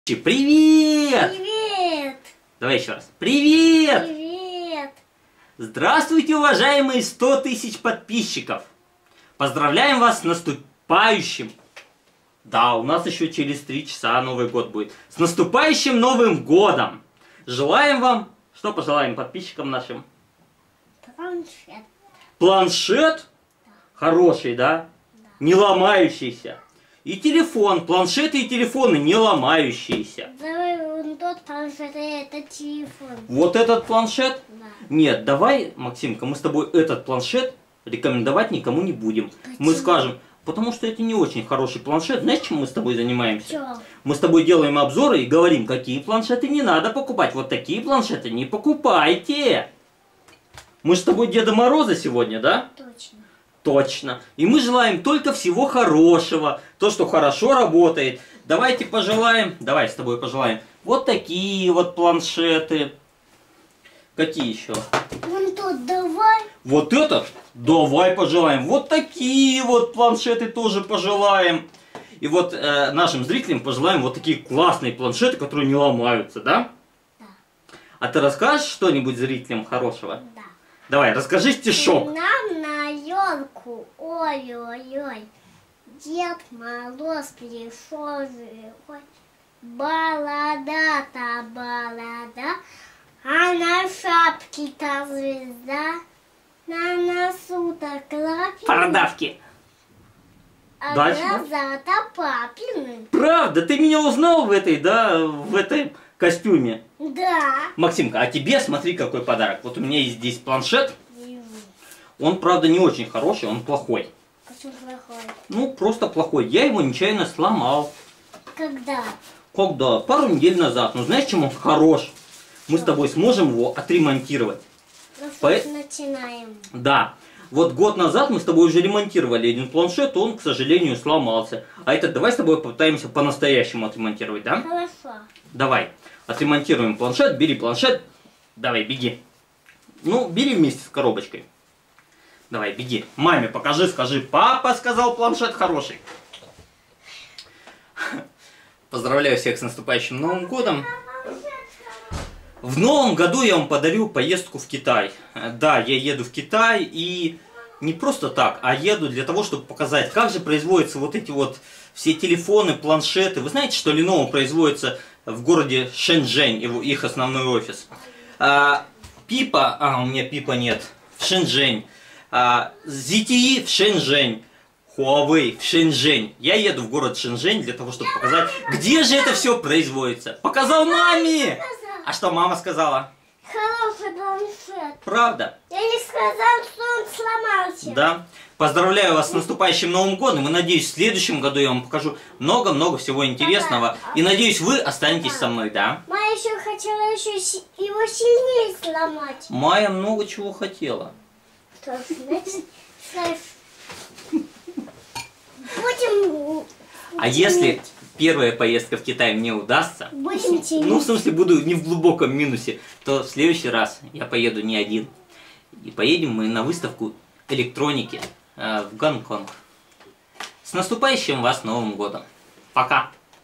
Привет! Привет! Давай еще раз. Привет! Привет! Здравствуйте, уважаемые 100 тысяч подписчиков! Поздравляем вас с наступающим! Да, у нас еще через 3 часа Новый год будет. С наступающим Новым годом! Желаем вам... Что пожелаем подписчикам нашим? Планшет. Планшет? Да. Хороший, да? Да. Не ломающийся. И телефон. Планшеты и телефоны не ломающиеся. Давай вон тот планшет, а это телефон. Вот этот планшет? Да. Нет, давай, Максимка, мы с тобой этот планшет рекомендовать никому не будем. Почему? Мы скажем, потому что это не очень хороший планшет. Знаешь, чем мы с тобой занимаемся? Чё? Мы с тобой делаем обзоры и говорим, какие планшеты не надо покупать. Вот такие планшеты не покупайте. Мы же с тобой Деда Мороза сегодня, да? Точно. Точно. И мы желаем только всего хорошего. То, что хорошо работает. Давайте пожелаем, давай с тобой пожелаем. Вот такие вот планшеты. Какие еще? Вон тот давай. Вот этот? Давай пожелаем. Вот такие вот планшеты тоже пожелаем. И вот нашим зрителям пожелаем вот такие классные планшеты, которые не ломаются, да? Да. А ты расскажешь что-нибудь зрителям хорошего? Да. Давай, расскажи стишок. Нам на елку, ой-ой-ой, Дед Мороз пришел живой. Балада-то балада, а на шапке-то звезда, на носу-то клапин, Бородавки. а Дальше? глаза-то папины. Правда, ты меня узнал в этой, да, в этом костюме? Да. Максимка, а тебе смотри, какой подарок. Вот у меня есть здесь планшет. Вижу. Он, правда, не очень хороший, он плохой. Почему плохой? Ну, просто плохой. Я его нечаянно сломал. Когда? Когда? Пару недель назад. Ну, знаешь, чем он хорош? Мы с тобой сможем его отремонтировать. Начинаем. Да. Вот год назад мы с тобой уже ремонтировали один планшет, он, к сожалению, сломался. А этот давай с тобой попытаемся по-настоящему отремонтировать, да? Хорошо. Давай. Отремонтируем планшет. Бери планшет. Давай, беги. Ну, бери вместе с коробочкой. Давай, беги. Маме покажи, скажи, папа сказал, планшет хороший. Поздравляю всех с наступающим Новым годом. В новом году я вам подарю поездку в Китай. Да, я еду в Китай и не просто так, а еду для того, чтобы показать, как же производятся вот эти вот все телефоны, планшеты. Вы знаете, что Lenovo производится в городе Шэньчжэнь, их основной офис. Пипа, у меня Пипа нет, в Шэньчжэнь. ZTE в Шэньчжэнь. Huawei в Шэньчжэнь. Я еду в город Шэньчжэнь для того, чтобы показать, где же это все производится. Показал маме! А что мама сказала? Хороший планшет. Правда? Я не сказал, что он сломался. Да. Поздравляю вас с наступающим Новым годом. И надеюсь, в следующем году я вам покажу много-много всего интересного. И надеюсь, вы останетесь со мной, да? Майя еще хотела его сильнее сломать. Майя много чего хотела. Что ж, значит, будем... А если первая поездка в Китай мне удастся, Будем тянуть. ну, в смысле, буду не в глубоком минусе, то в следующий раз я поеду не один. И поедем мы на выставку электроники в Гонконг. С наступающим вас Новым годом. Пока!